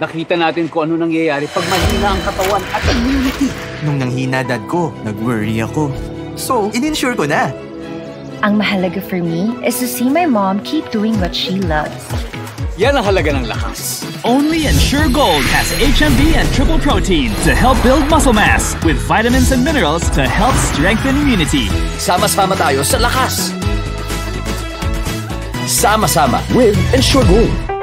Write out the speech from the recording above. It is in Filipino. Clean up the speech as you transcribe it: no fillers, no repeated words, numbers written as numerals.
Nakita natin kung ano nangyayari pag mahina ang katawan at immunity. Nung nanghina dad ko, nag-worry ako. So, in-insure ko na. Ang mahalaga for me is to see my mom keep doing what she loves. Yan ang halaga ng lakas. Only Ensure Gold has HMB and triple protein to help build muscle mass with vitamins and minerals to help strengthen immunity. Sama-sama tayo sa lakas. Sama-sama with Ensure Gold.